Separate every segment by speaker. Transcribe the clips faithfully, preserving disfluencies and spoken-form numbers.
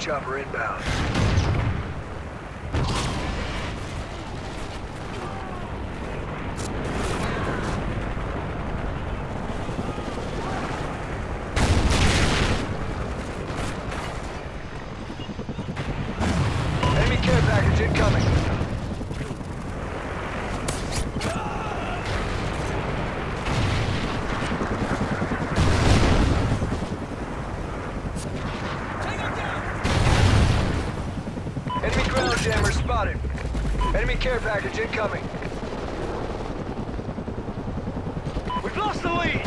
Speaker 1: chopper inbound. Enemy care package incoming. Enemy ground jammer spotted. Enemy care package incoming. We've lost the lead.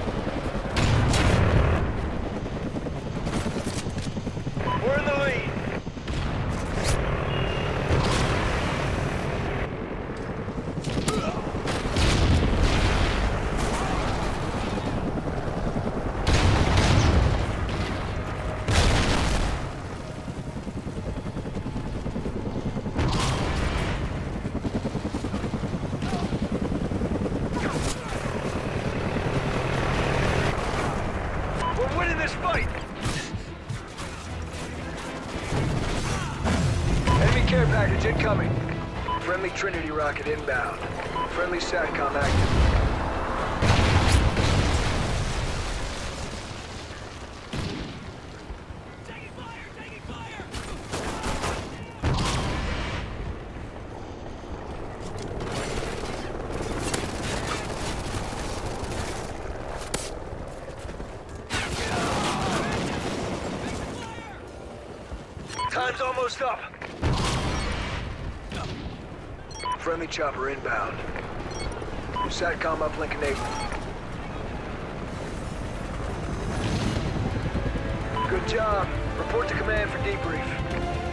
Speaker 1: We're in the lead. We're winning this fight! Enemy care package incoming. Friendly Trinity rocket inbound. Friendly SATCOM active. Time's almost up. Friendly chopper inbound. SATCOM uplink enabled. Good job. Report to command for debrief.